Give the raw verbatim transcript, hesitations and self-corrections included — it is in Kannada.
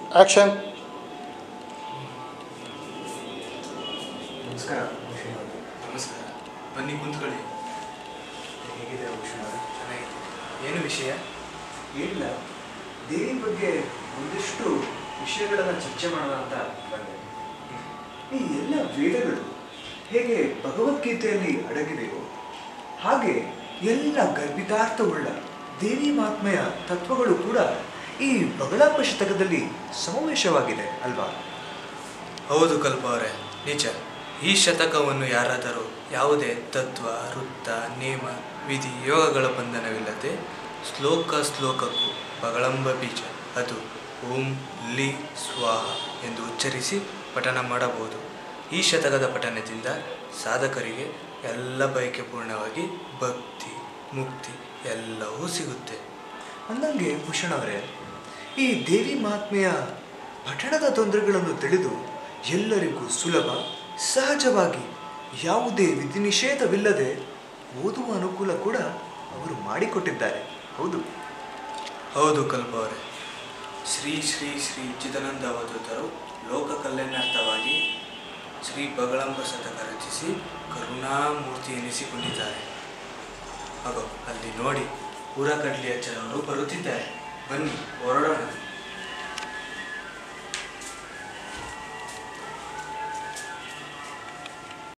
ಆ್ಯಕ್ಷನ್. ನಮಸ್ಕಾರ ಭೂಷಣ್ ಅವರು. ನಮಸ್ಕಾರ, ಬನ್ನಿ ಕುಂತ್ಕೊಳ್ಳಿ. ಹೇಗಿದೆ ಭೂಷಣ್ ಅವರು? ಚೆನ್ನಾಗಿದೆ. ಏನು ವಿಷಯ? ಏನಿಲ್ಲ, ದೇವಿ ಬಗ್ಗೆ ಒಂದಿಷ್ಟು ವಿಷಯಗಳನ್ನು ಚರ್ಚೆ ಮಾಡೋಣ ಅಂತ ಬಂದೆ. ಈ ಎಲ್ಲ ವೇದಗಳು ಹೇಗೆ ಭಗವದ್ಗೀತೆಯಲ್ಲಿ ಅಡಗಿದೆಯೋ ಹಾಗೆ ಎಲ್ಲ ಗರ್ಭಿತಾರ್ಥವುಳ್ಳ ದೇವಿ ಮಹಾತ್ಮೆಯ ತತ್ವಗಳು ಕೂಡ ಈ ಬಗಳಾಪ ಶತಕದಲ್ಲಿ ಸಮಾವೇಶವಾಗಿದೆ ಅಲ್ವಾ? ಹೌದು ಕಲ್ಪ ಅವರೇ, ನಿಜ. ಈ ಶತಕವನ್ನು ಯಾರಾದರೂ ಯಾವುದೇ ತತ್ವ, ವೃತ್ತ, ನೇಮ, ವಿಧಿ, ಯೋಗಗಳ ಬಂಧನವಿಲ್ಲದೆ ಶ್ಲೋಕ ಶ್ಲೋಕಕ್ಕೂ ಬಗಳಂಬ ಬೀಜ, ಅದು ಓಂ ಲಿ ಸ್ವಾಹ ಎಂದು ಉಚ್ಚರಿಸಿ ಪಠನ ಮಾಡಬಹುದು. ಈ ಶತಕದ ಪಠನದಿಂದ ಸಾಧಕರಿಗೆ ಎಲ್ಲ ಬಯಕೆ ಪೂರ್ಣವಾಗಿ ಭಕ್ತಿ, ಮುಕ್ತಿ ಎಲ್ಲವೂ ಸಿಗುತ್ತೆ. ಅಂದಂಗೆ ಭೂಷಣ್ ಅವರೇ, ಈ ದೇವಿ ಮಹಾತ್ಮೆಯ ಪಠಣದ ತೊಂದರೆಗಳನ್ನು ತಿಳಿದು ಎಲ್ಲರಿಗೂ ಸುಲಭ, ಸಹಜವಾಗಿ ಯಾವುದೇ ವಿಧಿ ನಿಷೇಧವಿಲ್ಲದೆ ಓದುವ ಅನುಕೂಲ ಕೂಡ ಅವರು ಮಾಡಿಕೊಟ್ಟಿದ್ದಾರೆ. ಹೌದು ಹೌದು ಕಲ್ಪ ಅವರೇ. ಶ್ರೀ ಶ್ರೀ ಶ್ರೀ ಚಿದಾನಂದ ಅವಧೂತರು ಲೋಕ ಕಲ್ಯಾಣಾರ್ಥವಾಗಿ ಶ್ರೀ ಬಗಳಂಬ ಶತಕ ರಚಿಸಿ ಕರುಣಾಮೂರ್ತಿ ಎನಿಸಿಕೊಂಡಿದ್ದಾರೆ. ಹಾಗೋ ಅಲ್ಲಿ ನೋಡಿ, ಊರ ಕಡ್ಲಿ ಅಚ್ಚರವರು ಬರುತ್ತಿದ್ದಾರೆ. ಬನ್ನಿ ಹೊರಡೋಣ.